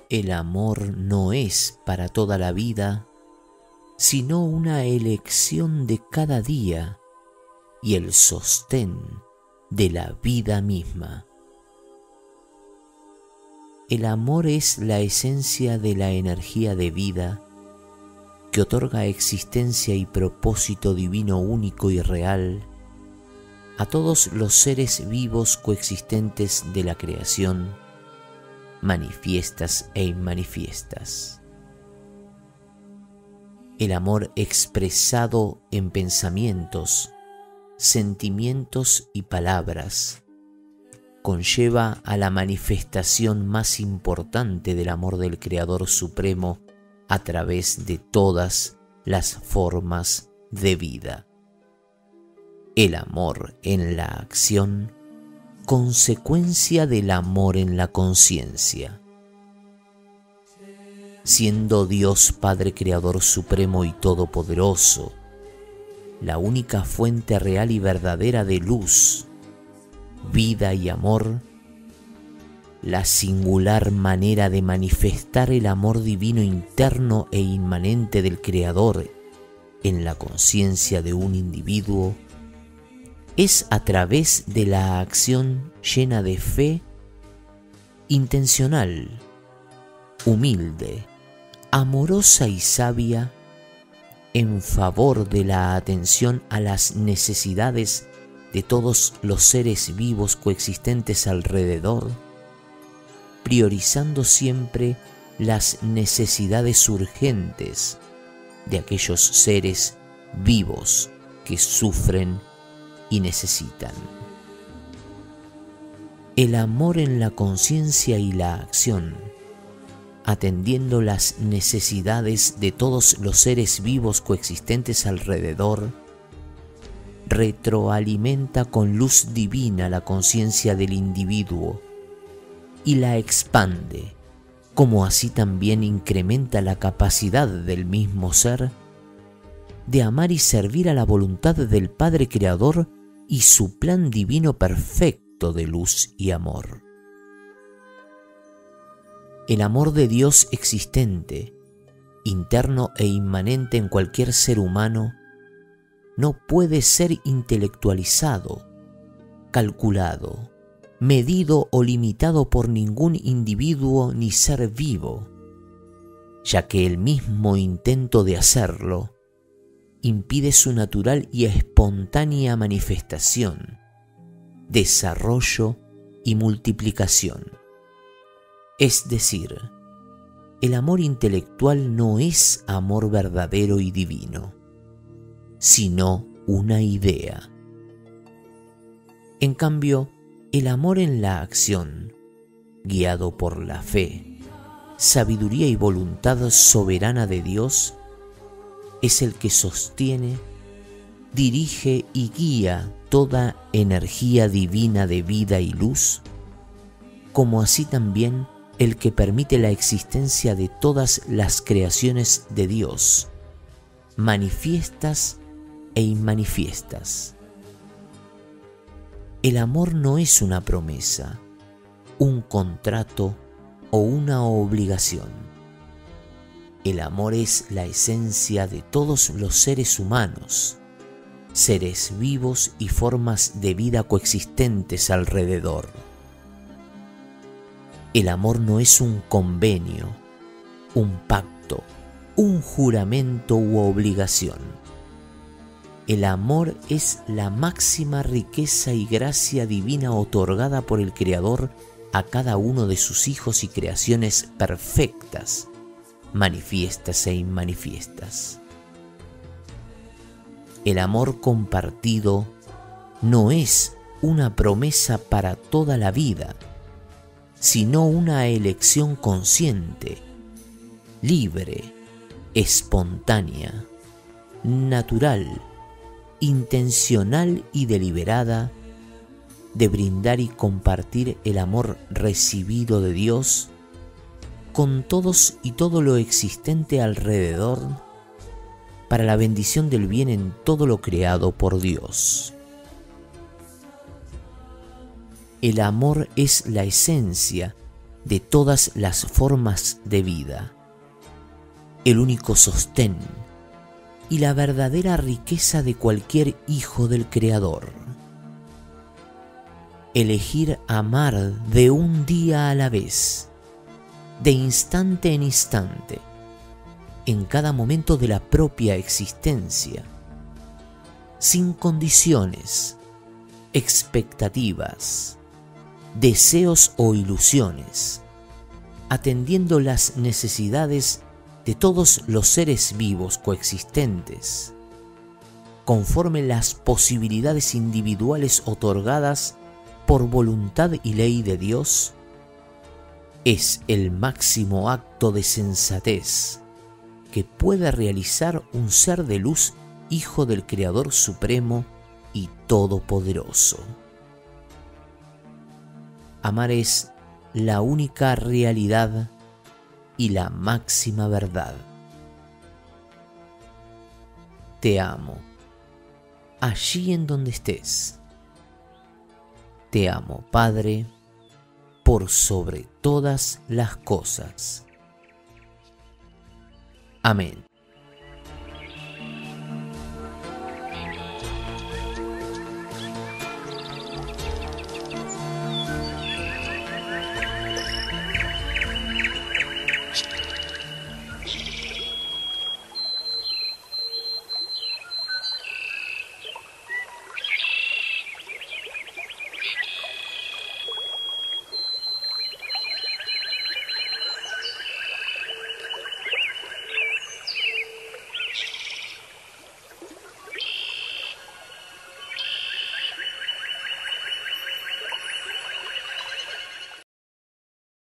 El amor no es para toda la vida, sino una elección de cada día y el sostén de la vida misma. El amor es la esencia de la energía de vida que otorga existencia y propósito divino único y real a todos los seres vivos coexistentes de la creación, manifiestas e inmanifiestas. El amor expresado en pensamientos, sentimientos y palabras conlleva a la manifestación más importante del amor del Creador Supremo a través de todas las formas de vida. El amor en la acción, consecuencia del amor en la conciencia. Siendo Dios Padre Creador Supremo y Todopoderoso, la única fuente real y verdadera de luz, vida y amor, la singular manera de manifestar el amor divino interno e inmanente del Creador en la conciencia de un individuo es a través de la acción llena de fe, intencional, humilde, amorosa y sabia en favor de la atención a las necesidades de todos los seres vivos coexistentes alrededor, priorizando siempre las necesidades urgentes de aquellos seres vivos que sufren y necesitan. El amor en la conciencia y la acción, atendiendo las necesidades de todos los seres vivos coexistentes alrededor, retroalimenta con luz divina la conciencia del individuo y la expande, como así también incrementa la capacidad del mismo ser de amar y servir a la voluntad del Padre Creador y su plan divino perfecto de luz y amor. El amor de Dios existente, interno e inmanente en cualquier ser humano, no puede ser intelectualizado, calculado, medido o limitado por ningún individuo ni ser vivo, ya que el mismo intento de hacerlo impide su natural y espontánea manifestación, desarrollo y multiplicación. Es decir, el amor intelectual no es amor verdadero y divino, sino una idea. En cambio, el amor en la acción, guiado por la fe, sabiduría y voluntad soberana de Dios, es el que sostiene, dirige y guía toda energía divina de vida y luz, como así también el que permite la existencia de todas las creaciones de Dios, manifiestas e inmanifiestas. El amor no es una promesa, un contrato o una obligación. El amor es la esencia de todos los seres humanos, seres vivos y formas de vida coexistentes alrededor. El amor no es un convenio, un pacto, un juramento u obligación. El amor es la máxima riqueza y gracia divina otorgada por el Creador a cada uno de sus hijos y creaciones perfectas, manifiestas e inmanifiestas. El amor compartido no es una promesa para toda la vida, sino una elección consciente, libre, espontánea, natural, intencional y deliberada de brindar y compartir el amor recibido de Dios con todos y todo lo existente alrededor para la bendición del bien en todo lo creado por Dios. El amor es la esencia de todas las formas de vida, el único sostén y la verdadera riqueza de cualquier hijo del Creador. Elegir amar de un día a la vez, de instante en instante, en cada momento de la propia existencia, sin condiciones, expectativas, deseos o ilusiones, atendiendo las necesidades de todos los seres vivos coexistentes, conforme las posibilidades individuales otorgadas por voluntad y ley de Dios, es el máximo acto de sensatez que puede realizar un ser de luz, hijo del Creador Supremo y Todopoderoso. Amar es la única realidad y la máxima verdad. Te amo, allí en donde estés. Te amo, Padre, por sobre todas las cosas. Amén.